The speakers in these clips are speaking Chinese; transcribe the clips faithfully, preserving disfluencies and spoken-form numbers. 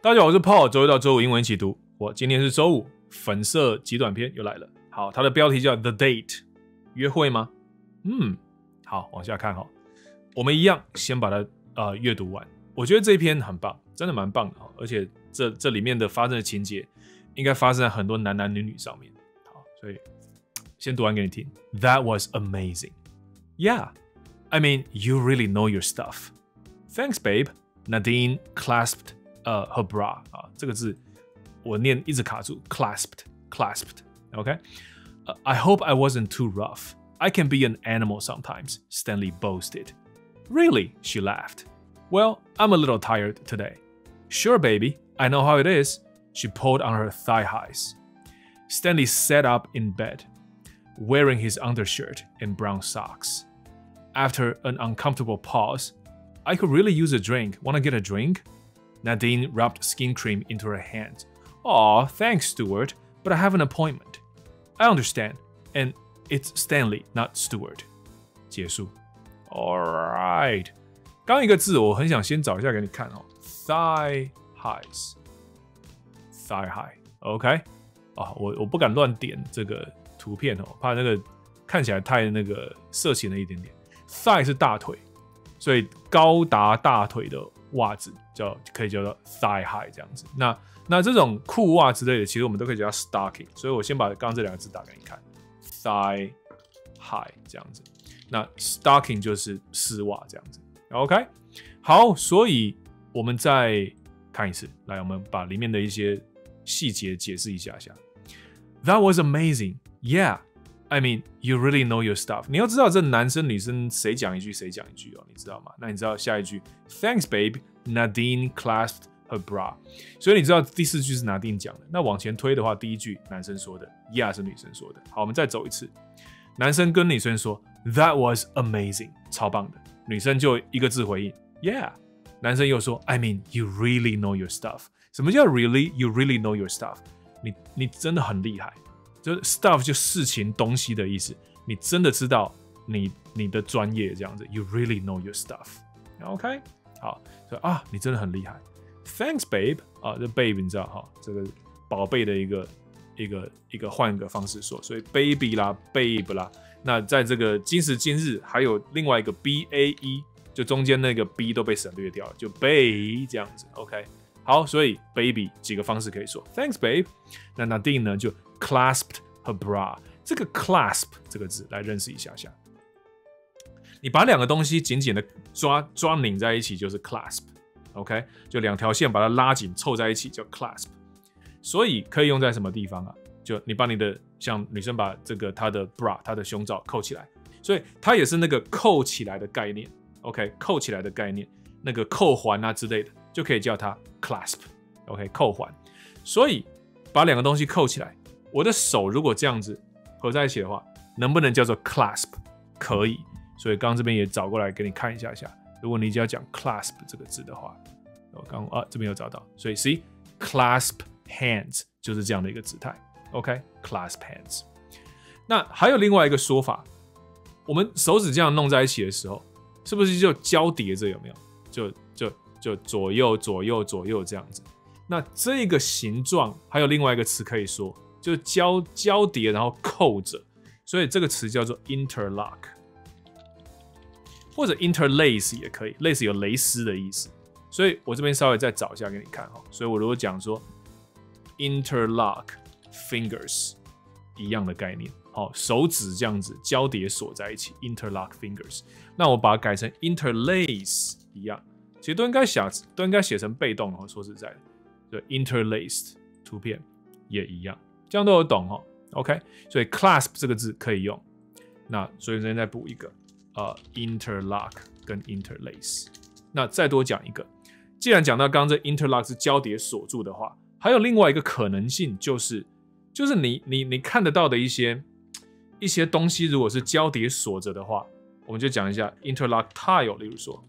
大家好，我是 Paul， 周一到周五英文一起读。我今天是周五，粉色极短篇又来了。好，它的标题叫 The Date， 约会吗？嗯，好，往下看哈。我们一样先把它呃阅读完。我觉得这一篇很棒，真的蛮棒的，而且这这里面的发生的情节应该发生在很多男男女女上面。好，所以先读完给你听。That was amazing. Yeah, I mean, you really know your stuff. Thanks, babe. Nadine clasped uh, her bra. 啊，这个字我念一直卡住 ，clasped, clasped. Okay. Uh, I hope I wasn't too rough. I can be an animal sometimes, Stanley boasted. Really? She laughed. Well, I'm a little tired today. Sure, baby. I know how it is. She pulled on her thigh highs. Stanley sat up in bed, wearing his undershirt and brown socks. After an uncomfortable pause, I could really use a drink. Wanna get a drink? Nadine rubbed skin cream into her hand. Aw, thanks, Stuart, but I have an appointment. I understand, and it's Stanley, not Stuart. 结束。Alright. 刚一个字我很想先找一下给你看哦 ，thigh highs, thigh high, OK？ 啊，我我不敢乱点这个图片哦，怕那个看起来太那个色情了一点点。thigh 是大腿，所以高达大腿的袜子叫可以叫做 thigh high 这样子。那那这种裤袜之类的，其实我们都可以叫它 stocking。所以我先把刚刚这两个字打给你看 ，thigh high 这样子。那 stocking 就是丝袜这样子。OK， 好，所以我们再看一次，来，我们把里面的一些细节解释一下下。That was amazing. Yeah, I mean, you really know your stuff. 你要知道这男生女生谁讲一句谁讲一句哦，你知道吗？那你知道下一句 Thanks, babe. Nadine clasped her bra. 所以你知道第四句是 Nadine 讲的。那往前推的话，第一句男生说的 ，Yeah 是女生说的。好，我们再走一次，男生跟女生说 That was amazing， 超棒的。女生就一个字回应 Yeah， 男生又说 I mean you really know your stuff。 什么叫 really you really know your stuff？ 你你真的很厉害，就 stuff 就事情东西的意思，你真的知道你你的专业这样子 You really know your stuff。 OK， 好，所以啊你真的很厉害。 Thanks babe， 啊这 babe 你知道哈，这个宝贝的一个一个一个换个方式说，所以 baby 啦 babe 啦，那在这个今时今日还有另外一个 B A E， 就中间那个 B 都被省略掉了，就 babe 这样子 OK。 好，所以 baby 几个方式可以说 Thanks babe。 那 Nadine 呢就 clasped her bra。 这个 clasp 这个字来认识一下下，你把两个东西紧紧的抓抓拧在一起就是 clasp OK， 就两条线把它拉紧凑在一起叫 clasp。 所以可以用在什么地方啊？就你把你的像女生把这个她的 bra 她的胸罩扣起来，所以它也是那个扣起来的概念 OK， 扣起来的概念，那个扣环啊之类的就可以叫它 clasp OK， 扣环。所以把两个东西扣起来，我的手如果这样子合在一起的话，能不能叫做 clasp？ 可以。所以刚刚这边也找过来给你看一下下，如果你只要讲 clasp 这个字的话，我刚啊这边有找到，所以 see clasp hands 就是这样的一个姿态 OK， clasp hands。 那还有另外一个说法，我们手指这样弄在一起的时候，是不是就交叠着？有没有？就就就左右左右左右这样子。那这个形状还有另外一个词可以说，就是交交叠然后扣着，所以这个词叫做 interlock， 或者 interlace 也可以，类似有蕾丝的意思。所以我这边稍微再找一下给你看哈。所以我如果讲说 interlock fingers 一样的概念，好，手指这样子交叠锁在一起 interlock fingers。那我把它改成 interlace 一样，其实都应该写都应该写成被动哦。说实在的，就 interlaced 图片也一样，这样都有懂哦。OK， 所以 clasp 这个字可以用。那所以这边再补一个呃 interlock 跟 interlace。那再多讲一个，既然讲到刚刚这 interlock 是交叠锁住的话，还有另外一个可能性就是，就是你你你看得到的一些一些东西，如果是交叠锁着的话，我们就讲一下 interlock tile。例如说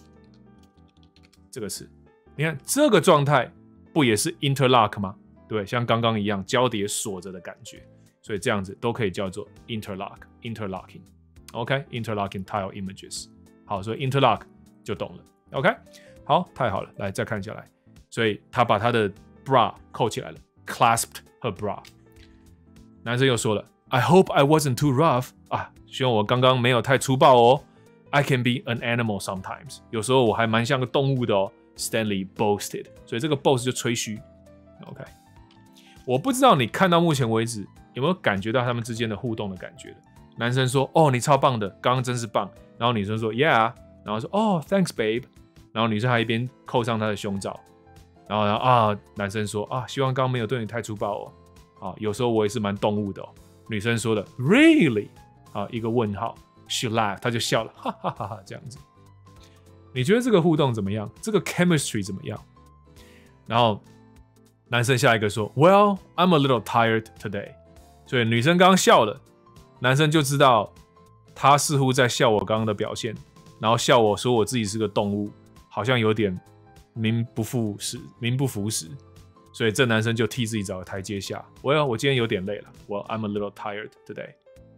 这个词，你看这个状态不也是 interlock 吗？对，像刚刚一样交叠锁着的感觉，所以这样子都可以叫做 interlock interlocking OK interlocking tile images。 好，所以 interlock 就懂了 OK。 好，太好了，来再看下来所以他把他的 bra 扣起来了 ，clasped her bra。男生又说了 ，I hope I wasn't too rough 啊，希望我刚刚没有太粗暴哦。I can be an animal sometimes， 有时候我还蛮像个动物的哦。Stanley boasted， 所以这个 boast 就吹嘘。OK， 我不知道你看到目前为止有没有感觉到他们之间的互动的感觉。男生说：“哦，你超棒的，刚刚真是棒。”然后女生说 ：“Yeah。”然后说：“哦 ，Thanks, babe。”然后女生还一边扣上她的胸罩。然后呢啊，男生说：“啊，希望刚刚没有对你太粗暴哦。啊，有时候我也是蛮动物的哦。”女生说的 ：“Really？” 啊，一个问号。She laughed， 她就笑了，哈哈哈哈，这样子。你觉得这个互动怎么样？这个 chemistry 怎么样？然后男生下一个说 ：“Well, I'm a little tired today。”所以女生刚刚笑了，男生就知道他似乎在笑我刚刚的表现，然后笑我说我自己是个动物，好像有点名不副实，名不符实。所以这男生就替自己找个台阶下。Well， 我今天有点累了。Well, I'm a little tired today.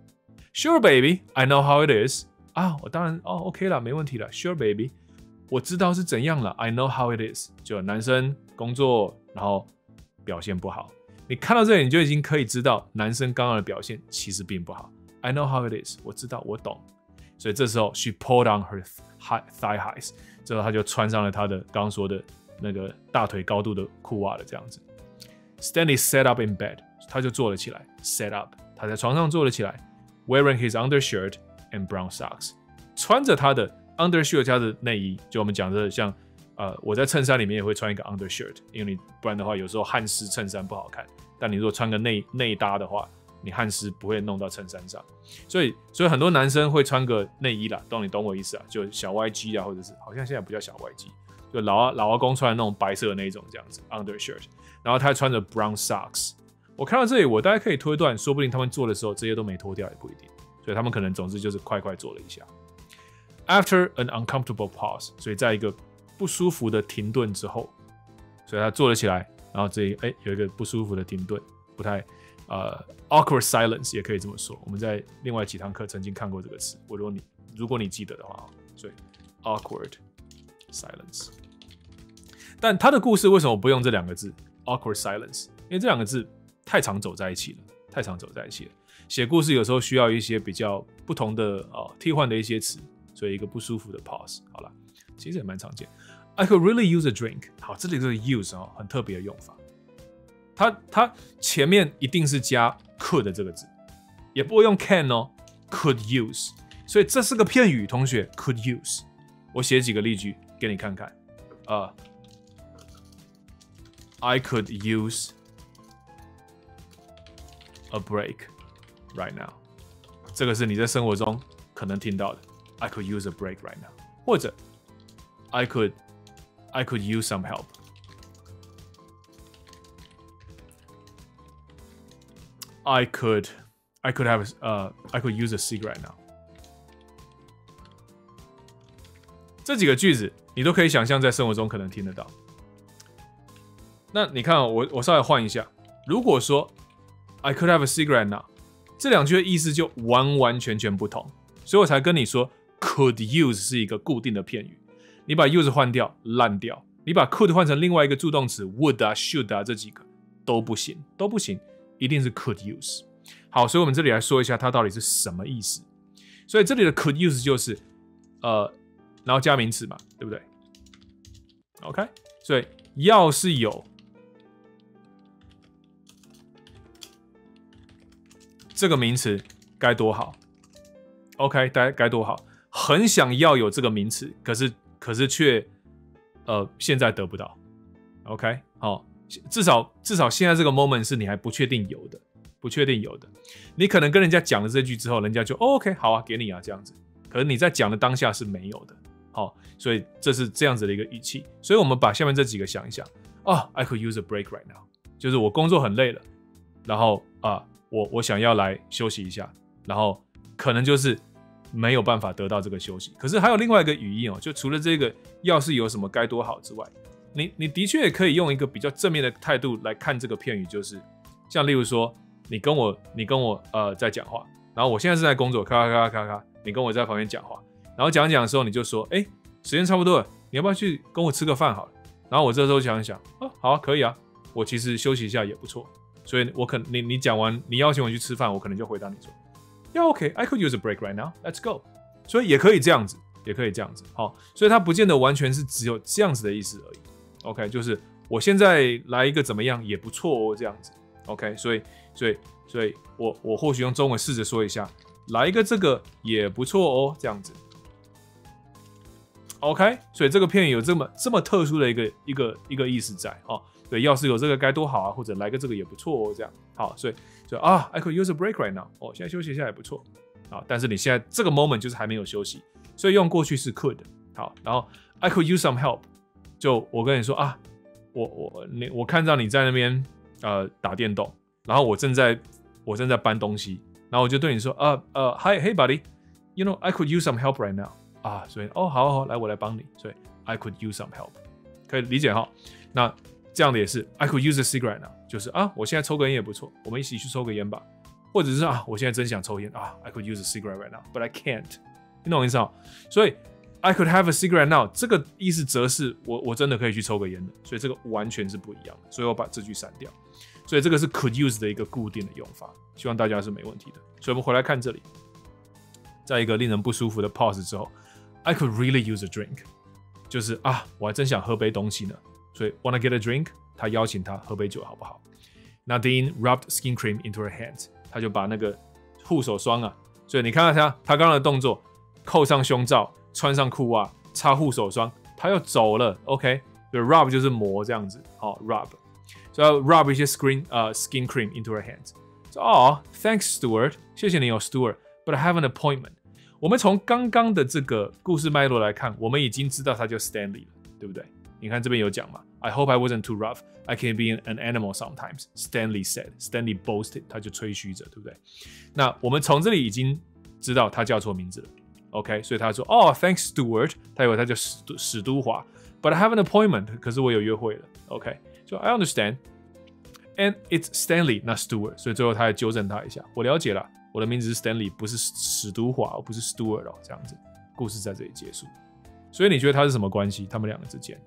Sure, baby, I know how it is. 啊，我当然哦 ，OK 啦，没问题啦。Sure, baby， 我知道是怎样了。I know how it is。就男生工作，然后表现不好。你看到这里，你就已经可以知道男生刚刚的表现其实并不好。I know how it is， 我知道，我懂。所以这时候 she pulled on her thigh highs， 之后她就穿上了她的刚刚说的那个大腿高度的裤袜了，这样子。Stanley sat up in bed， 他就坐了起来。Sat up， 他在床上坐了起来。Wearing his undershirt and brown socks， 穿着他的 undershirt 加的内衣，就我们讲的像，呃，我在衬衫里面也会穿一个 undershirt， 因为你不然的话，有时候汗湿衬衫不好看。但你如果穿个内内搭的话，你汗湿不会弄到衬衫上。所以，所以很多男生会穿个内衣啦，懂你懂我意思啊？就小 Y G 啊，或者是好像现在不叫小 Y G， 就老阿老阿公穿的那种白色的那一种这样子 undershirt， 然后他穿着 brown socks。我看到这里，我大概可以推断，说不定他们做的时候这些都没脱掉，也不一定。所以他们可能总之就是快快做了一下。After an uncomfortable pause， 所以在一个不舒服的停顿之后，所以他坐了起来，然后这里哎有一个不舒服的停顿，不太呃 awkward silence 也可以这么说。我们在另外几堂课曾经看过这个词，我如果你如果你记得的话，所以 awkward silence。但他的故事为什么不用这两个字 awkward silence？ 因为这两个字太常走在一起了，太常走在一起了。写故事有时候需要一些比较不同的呃替换的一些词，所以一个不舒服的 pause。好了，其实也蛮常见。I could really use a drink。好，这里这个 use 哦，很特别的用法。它它前面一定是加 could 这个字，也不会用 can 哦 ，could use。所以这是个片语，同学 could use。我写几个例句给你看看。呃、uh, ，I could use a break right now。这个是你在生活中可能听到的。I could use a break right now， 或者 I could I could use some help。I could I could have uh I could use a cigarette now。这几个句子你都可以想象在生活中可能听得到。那你看、哦、我我稍微换一下，如果说 I could have a cigarette now， 这两句的意思就完完全全不同，所以我才跟你说 could use 是一个固定的片语。你把 use 换掉，烂掉；你把 could 换成另外一个助动词 would 啊 should 啊，这几个都不行，都不行，一定是 could use。好，所以我们这里来说一下它到底是什么意思。所以这里的 could use 就是呃，然后加名词嘛，对不对 ？OK， 所以要是有这个名词该多好 ，OK， 该该多好，很想要有这个名词，可是可是却呃现在得不到 ，OK， 好、哦，至少至少现在这个 moment 是你还不确定有的，不确定有的，你可能跟人家讲了这句之后，人家就、哦、OK 好啊，给你啊这样子，可是你在讲的当下是没有的，好、哦，所以这是这样子的一个语气，所以我们把下面这几个想一想啊、哦、，I could use a break right now， 就是我工作很累了，然后啊。我我想要来休息一下，然后可能就是没有办法得到这个休息。可是还有另外一个语义哦，就除了这个要是有什么该多好之外，你你的确也可以用一个比较正面的态度来看这个片语，就是像例如说，你跟我你跟我呃在讲话，然后我现在是在工作，咔咔咔咔咔，你跟我在旁边讲话，然后讲讲的时候你就说，哎，时间差不多了，你要不要去跟我吃个饭好了？ 然后我这时候想一想，啊，好啊，可以啊，我其实休息一下也不错。所以我可你你讲完，你邀请我去吃饭，我可能就回答你说 ，Yeah, OK, I could use a break right now. Let's go. 所以也可以这样子，也可以这样子。好，所以它不见得完全是只有这样子的意思而已。OK， 就是我现在来一个怎么样也不错哦，这样子。OK， 所以所以所以我我或许用中文试着说一下，来一个这个也不错哦，这样子。OK， 所以这个片语有这么这么特殊的一个一个一个意思在哦。对，要是有这个该多好啊，或者来个这个也不错哦，这样好，所以所以啊 ，I could use a break right now。哦，现在休息一下也不错啊，但是你现在这个 moment 就是还没有休息，所以用过去式 could。好，然后 I could use some help， 就我跟你说啊，我我你我看到你在那边呃打电动，然后我正在我正在搬东西，然后我就对你说啊呃 ，Hi hey buddy，you know I could use some help right now。啊，所以哦，好好好，来我来帮你，所以 I could use some help， 可以理解哈。那这样的也是 I could use a cigarette now， 就是啊，我现在抽个烟也不错，我们一起去抽个烟吧。或者是啊，我现在真想抽烟啊 ，I could use a cigarette right now，but I can't， 你懂我意思吗？所以 I could have a cigarette now 这个意思则是我我真的可以去抽个烟的，所以这个完全是不一样的，所以我把这句删掉。所以这个是 could use 的一个固定的用法，希望大家是没问题的。所以我们回来看这里，在一个令人不舒服的 pause 之后。I could really use a drink， 就是啊，我还真想喝杯东西呢，所以 wanna get a drink， 他邀请他喝杯酒好不好？ Nadine rubbed skin cream into her hands， 他就把那个护手霜啊，所以你看到他，他刚刚的动作，扣上胸罩，穿上裤袜，擦护手霜，他又走了 ，OK， 对 ，rub 就是磨这样子，好、哦、，rub， 所以要 rub 一些 skin 呃、uh, skin cream into her hands， so, oh thanks Stuart， 谢谢你哦 Stuart，but I have an appointment。我们从刚刚的这个故事脉络来看，我们已经知道他叫 Stanley 了，对不对？你看这边有讲嘛 ？I hope I wasn't too rough. I can be an animal sometimes. Stanley said. Stanley boasted. 他就吹嘘着，对不对？那我们从这里已经知道他叫错名字了 ，OK？ 所以他说，哦 ，Thanks Stuart， 他以为他叫史史都华 ，But I have an appointment， 可是我有约会了 ，OK？ So I understand. And it's Stanley, not Stuart. 所以最后他还纠正他一下，我了解了。我的名字是 Stanley， 不是史都华，不是 Stuart 哦，这样子，故事在这里结束。所以你觉得他是什么关系？他们两个之间，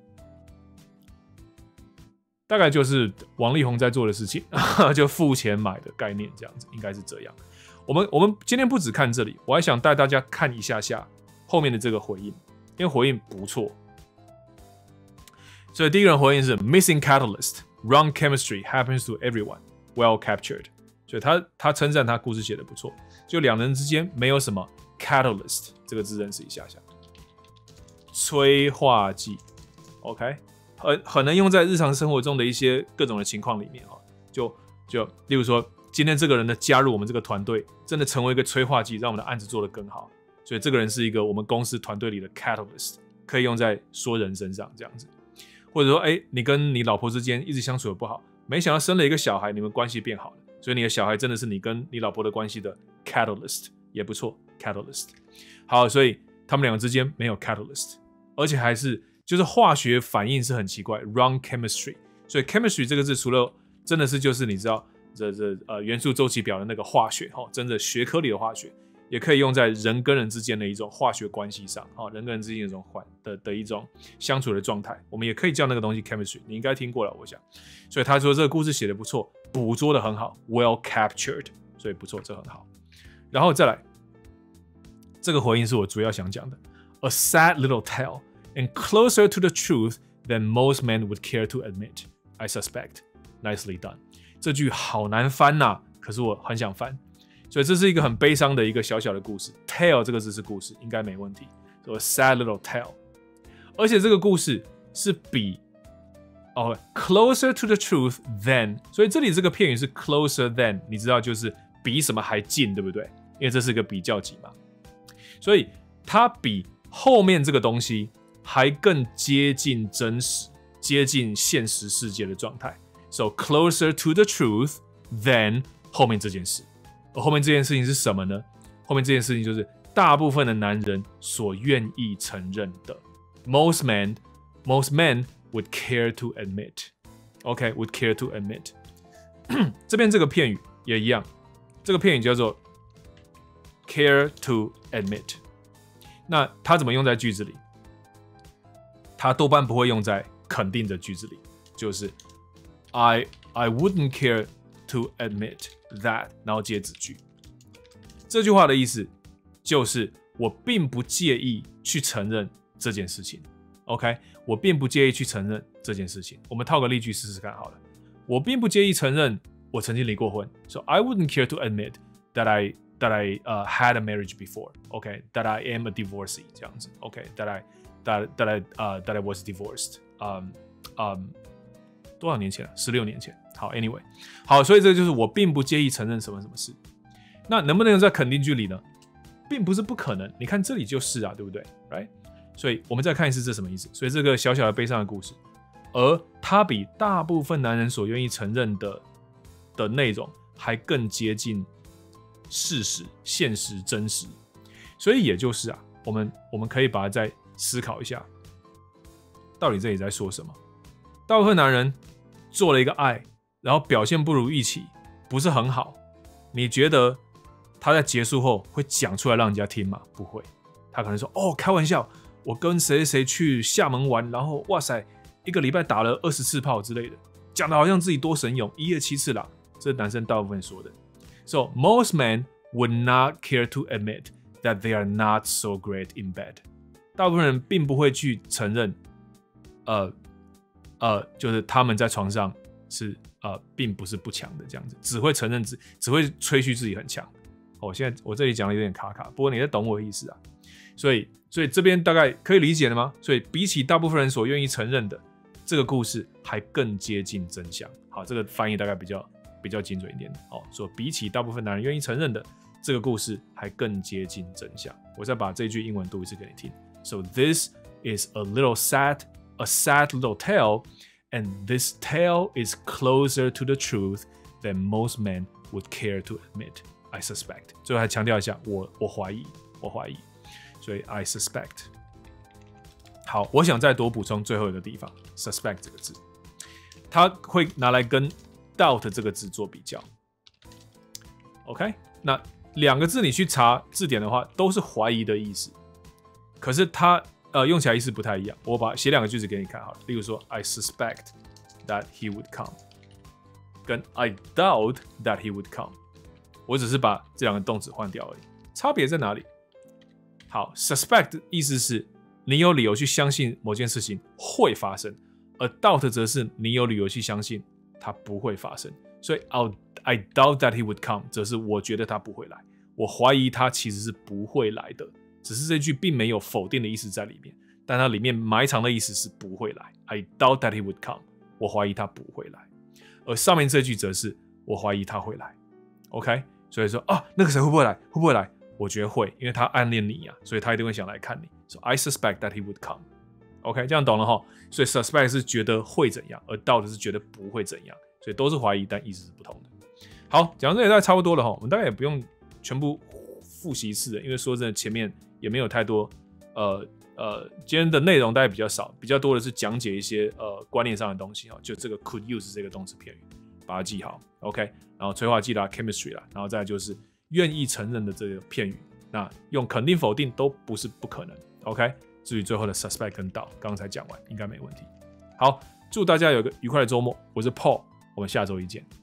大概就是王力宏在做的事情，就付钱买的概念，这样子，应该是这样。我们我们今天不只看这里，我还想带大家看一下下后面的这个回应，因为回应不错。所以第一个人回应是 Missing catalyst, wrong chemistry happens to everyone, well captured。所以他他称赞他故事写的不错，就两人之间没有什么 catalyst 这个字认识一下下，催化剂 ，OK， 很很能用在日常生活中的一些各种的情况里面哈，就就例如说今天这个人的加入我们这个团队，真的成为一个催化剂，让我们的案子做得更好，所以这个人是一个我们公司团队里的 catalyst， 可以用在说人身上这样子，或者说哎，你跟你老婆之间一直相处的不好，没想到生了一个小孩，你们关系变好了。所以你的小孩真的是你跟你老婆的关系的 catalyst， 也不错 catalyst。好，所以他们两个之间没有 catalyst， 而且还是就是化学反应是很奇怪 wrong chemistry。所以 chemistry 这个字除了真的是就是你知道这这呃元素周期表的那个化学哈，真的学科里的化学，也可以用在人跟人之间的一种化学关系上哈，人跟人之间的一种的的一种相处的状态，我们也可以叫那个东西 chemistry， 你应该听过了，我想。所以他说这个故事写得不错。捕捉的很好 ，well captured， 所以不错，这很好。然后再来，这个回应是我主要想讲的。A sad little tale and closer to the truth than most men would care to admit. I suspect. Nicely done. 这句好难翻呐、啊，可是我很想翻，所以这是一个很悲伤的一个小小的故事。Tale 这个字是故事，应该没问题。So a sad little tale， 而且这个故事是比。哦、oh, ，closer to the truth than， 所以这里这个片语是 closer than， 你知道就是比什么还近，对不对？因为这是个比较级嘛，所以它比后面这个东西还更接近真实，接近现实世界的状态。So closer to the truth than 后面这件事，而后面这件事情是什么呢？后面这件事情就是大部分的男人所愿意承认的。Most men, most men.Would care to admit, OK? Would care to admit. 这边这个片语也一样，这个片语叫做 care to admit。那它怎么用在句子里？它多半不会用在肯定的句子里，就是 I I wouldn't care to admit that， 然后接子句。这句话的意思就是我并不介意去承认这件事情。OK， 我并不介意去承认这件事情。我们套个例句试试看好了。我并不介意承认我曾经离过婚。So I wouldn't care to admit that I that I、uh, had a marriage before. OK, that I am a divorcee 这样子。OK, that I that that I、uh, that I was divorced. Um um 多少年前了？十六年前。好 ，Anyway， 好，所以这就是我并不介意承认什么什么事。那能不能在肯定句里呢？并不是不可能。你看这里就是啊，对不对 ？Right？ 所以我们再看一次这什么意思？所以这个小小的悲伤的故事，而它比大部分男人所愿意承认的的内容还更接近事实、现实、真实。所以也就是啊，我们我们可以把它再思考一下，到底这里在说什么？大部分男人做了一个爱，然后表现不如预期，不是很好。你觉得他在结束后会讲出来让人家听吗？不会，他可能说：“哦，开玩笑，我跟谁谁谁去厦门玩，然后哇塞，一个礼拜打了二十次炮之类的，讲的好像自己多神勇，一夜七次郎。”这是男生大部分说的。So most men would not care to admit that they are not so great in bed。大部分人并不会去承认，呃呃，就是他们在床上是呃并不是不强的这样子，只会承认自只会吹嘘自己很强。哦，现在我这里讲的有点卡卡，不过你在懂我的意思啊。所以，所以这边大概可以理解了吗？所以比起大部分人所愿意承认的，这个故事还更接近真相。好，这个翻译大概比较比较精准一点。哦，说比起大部分男人愿意承认的，这个故事还更接近真相。我再把这句英文读一次给你听。So this is a little sad, a sad little tale, and this tale is closer to the truth than most men would care to admit.I suspect， 最后还强调一下，我我怀疑，我怀疑，所以 I suspect。好，我想再多补充最后一个地方 ，suspect 这个字，它会拿来跟 doubt 这个字做比较。OK， 那两个字你去查字典的话，都是怀疑的意思，可是它呃用起来意思不太一样。我把写两个句子给你看好了，例如说 I suspect that he would come， 跟 I doubt that he would come。我只是把这两个动词换掉而已，差别在哪里？好 ，suspect 意思是你有理由去相信某件事情会发生，而 doubt 则是你有理由去相信它不会发生。所以 I doubt that he would come 则是我觉得他不会来，我怀疑他其实是不会来的，只是这句并没有否定的意思在里面，但它里面埋藏的意思是不会来。I doubt that he would come， 我怀疑他不会来，而上面这句则是我怀疑他会来。OK， 所以说啊，那个谁会不会来？会不会来？我觉得会，因为他暗恋你啊，所以他一定会想来看你。So I suspect that he would come。OK， 这样懂了哈。所以 suspect 是觉得会怎样，而 doubt 是觉得不会怎样，所以都是怀疑，但意思是不同的。好，讲到这里大概差不多了哈，我们大概也不用全部复习一次的，因为说真的，前面也没有太多呃呃，今天的内容大概比较少，比较多的是讲解一些呃观念上的东西哈，就这个 could use 这个动词片语，把它记好 ，OK。然后催化剂啦 ，chemistry 啦，然后再来就是愿意承认的这个片语，那用肯定否定都不是不可能 ，OK。至于最后的 suspect 跟 doubt， 刚刚才讲完，应该没问题。好，祝大家有个愉快的周末，我是 Paul， 我们下周一见。